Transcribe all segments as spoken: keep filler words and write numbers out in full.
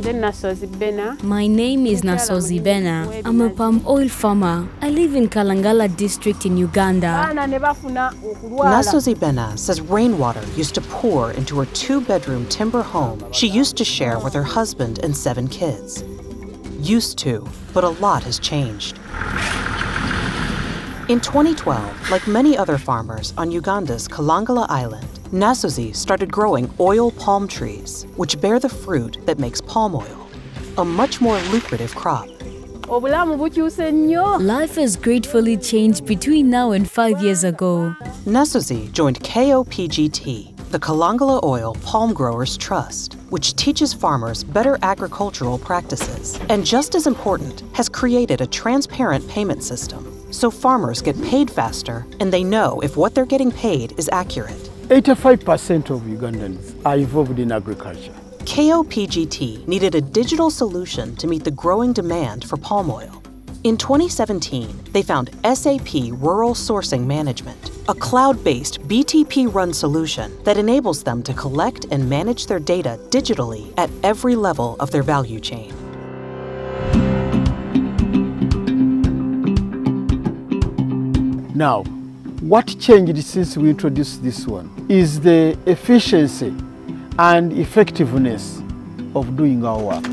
My name is Nassozi Berna. I'm a palm oil farmer. I live in Kalangala district in Uganda. Nassozi Berna says rainwater used to pour into her two-bedroom timber home she used to share with her husband and seven kids. Used to, but a lot has changed. In twenty twelve, like many other farmers on Uganda's Kalangala island, Nassozi started growing oil palm trees, which bear the fruit that makes palm oil, a much more lucrative crop. Life has gratefully changed between now and five years ago. Nassozi joined K O P G T, the Kalangala Oil Palm Growers Trust, which teaches farmers better agricultural practices, and just as important, has created a transparent payment system, so farmers get paid faster and they know if what they're getting paid is accurate. eighty-five percent of Ugandans are involved in agriculture. K O P G T needed a digital solution to meet the growing demand for palm oil. In twenty seventeen, they found S A P Rural Sourcing Management, a cloud-based B T P-run solution that enables them to collect and manage their data digitally at every level of their value chain. Now, what changed since we introduced this one is the efficiency and effectiveness of doing our work.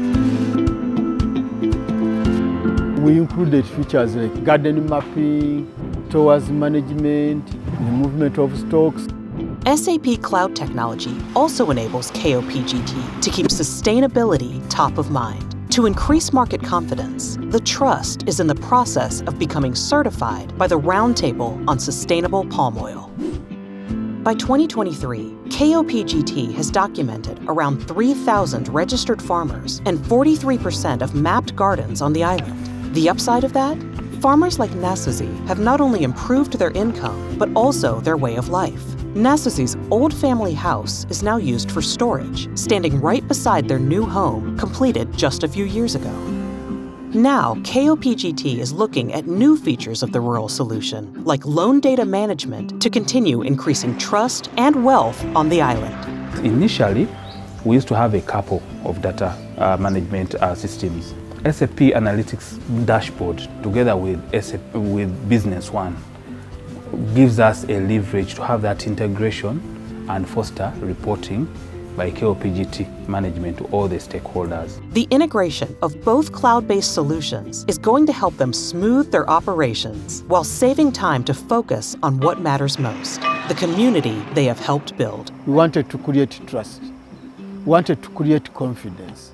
We included features like garden mapping, towards management, the movement of stocks. S A P Cloud technology also enables K O P G T to keep sustainability top of mind. To increase market confidence, the trust is in the process of becoming certified by the Roundtable on Sustainable Palm Oil. By twenty twenty-three, K O P G T has documented around three thousand registered farmers and forty-three percent of mapped gardens on the island. The upside of that? Farmers like Nassozi have not only improved their income, but also their way of life. Nassozi's old family house is now used for storage, standing right beside their new home, completed just a few years ago. Now, K O P G T is looking at new features of the rural solution, like loan data management, to continue increasing trust and wealth on the island. Initially, we used to have a couple of data uh, management uh, systems. S A P Analytics Dashboard, together with, S A P, with Business One, gives us a leverage to have that integration and foster reporting by K O P G T management to all the stakeholders. The integration of both cloud-based solutions is going to help them smooth their operations while saving time to focus on what matters most, the community they have helped build. We wanted to create trust. We wanted to create confidence.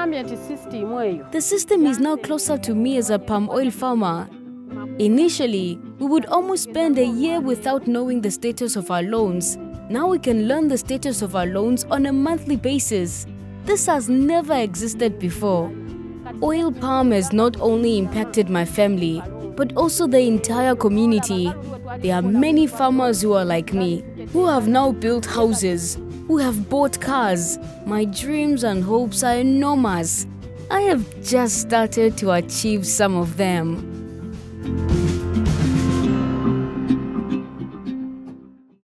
The system is now closer to me as a palm oil farmer. Initially, we would almost spend a year without knowing the status of our loans. Now we can learn the status of our loans on a monthly basis. This has never existed before. Oil palm has not only impacted my family, but also the entire community. There are many farmers who are like me, who have now built houses, who have bought cars. My dreams and hopes are enormous. I have just started to achieve some of them.